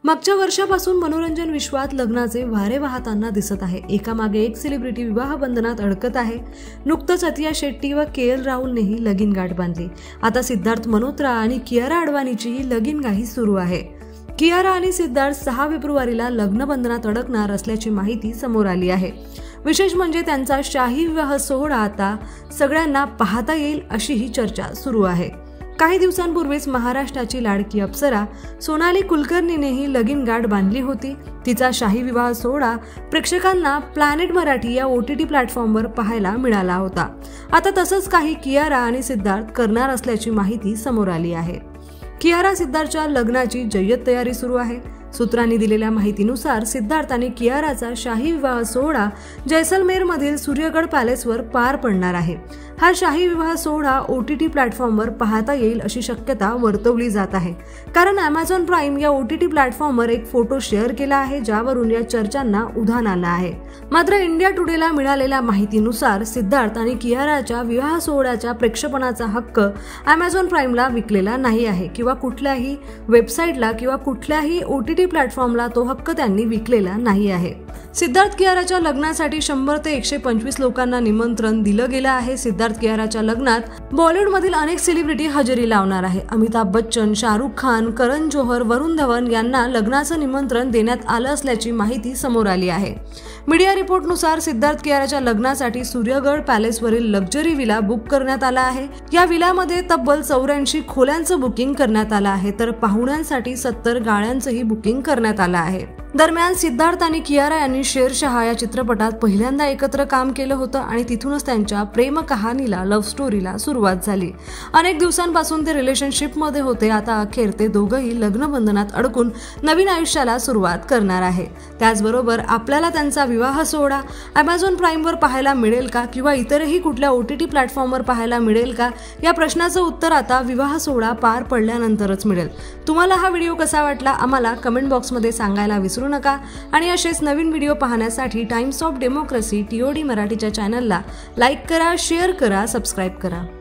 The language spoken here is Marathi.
मागच्या वर्षापासून मनोरंजन विश्वात लग्नाचे वारे वाहताना दिसत आहे। एकामागे एक सेलिब्रिटी विवाह बंधनात अडकत आहे। नुकतंच अतिया शेट्टी व के.एल. राहुलनेही लगीन गाठ बांधली। आता सिद्धार्थ मल्होत्रा आणि कियारा अडवाणीचीही लगीनगाही सुरू आहे। कियारा आणि सिद्धार्थ 6 फेब्रुवारीला लग्न बंधनात अडकणार असल्याची माहिती समोर आली आहे। विशेष म्हणजे त्यांचा शाही विवाह सोहळा आता सगळ्यांना पाहता येईल अशीही चर्चा सुरू आहे। काही दिवसांपूर्वीच महाराष्ट्राची लाडकी अप्सरा सोनाली कुलकर्णीनेही लगीन गाठ बांधली होती। तिचा शाही विवाह सोहळा प्रेक्षकांना प्लॅनेट मराठी या OTT प्लॅटफॉर्मवर पाहायला मिळाला होता। आता तसंच काही कियारा आणि सिद्धार्थ करणार असल्याची माहिती समोर आली आहे। कियारा सिद्धार्थच्या लग्नाची जय्यत तयारी सुरू आहे। सूत्रांनी दिलेल्या माहितीनुसार सिद्धार्थ आणि कियाराचा शाही विवाह सोहळा जैसलमेर मधील सूर्यगड पॅलेसवर पार पडणार आहे। हा शाही विवाह सोहळा OTT प्लॅटफॉर्मवर पाहता येईल अशी शक्यता वर्तवली जात आहे, कारण Amazon प्राईम या OTT प्लॅटफॉर्मवर एक फोटो शेअर केला आहे, ज्यावरून या चर्चांना उधाण आलं आहे। मात्र इंडिया टुडेला मिळालेल्या माहितीनुसार सिद्धार्थ आणि कियाराच्या विवाह सोहळ्याच्या प्रेक्षेपणाचा हक्क Amazon प्राईमला विकलेला नाही आहे किंवा कुठल्याही वेबसाईटला किंवा कुठल्याही OTT प्लॅटफॉर्मला तो हक्क त्यांनी विकलेला नाही आहे। सिद्धार्थ कियाराच्या लग्नासाठी 100 ते 125 लोकांना निमंत्रण दिलं गेलं आहे। सिद्धार्थ कियाराच्या लग्नात बॉलिवूडमधील अनेक सेलिब्रिटी हजेरी लावणार आहे। अमिताभ बच्चन, शाहरुख खान, करण जोहर, वरुण धवन यांना लग्नाचं निमंत्रण देण्यात आलं असल्याची माहिती समोर आली आहे। मीडिया रिपोर्टनुसार सिद्धार्थ कियाराच्या लग्नासाठी सूर्यगड पॅलेसवरील लक्झरी विला बुक करण्यात आला आहे। या विलामध्ये तब्बल 84 खोल्यांचं बुकिंग करण्यात आलं आहे, तर पाहुण्यांसाठी 70 गाळ्यांचंही बुकिंग करण्यात आलं आहे। दरम्यान सिद्धार्थ आणि कियारा यांनी शेरशाह या चित्रपटात पहिल्यांदा एकत्र काम केलं होतं आणि तिथूनच त्यांच्या प्रेम कहाणीला, लव्ह स्टोरीला सुरुवात झाली। अनेक दिवसांपासून ते रिलेशनशिपमध्ये होते। आता अखेर ते दोघंही लग्न बंधनात अडकून नवीन आयुष्याला सुरुवात करणार आहे। त्याचबरोबर आपल्याला त्यांचा विवाह सोहळा Amazon प्राईमवर पाहायला मिळेल का किंवा इतरही कुठल्या OTT प्लॅटफॉर्मवर पाहायला मिळेल का, या प्रश्नाचं उत्तर आता विवाह सोहळा पार पडल्यानंतरच मिळेल। तुम्हाला हा व्हिडिओ कसा वाटला आम्हाला कमेंट बॉक्समध्ये सांगायला विसरू नका आणि असेच नवीन व्हिडिओ पाहण्यासाठी टाइम्स ऑफ डेमोक्रेसी TOD मराठीच्या चॅनलला लाईक करा, शेअर करा, सबस्क्राईब करा।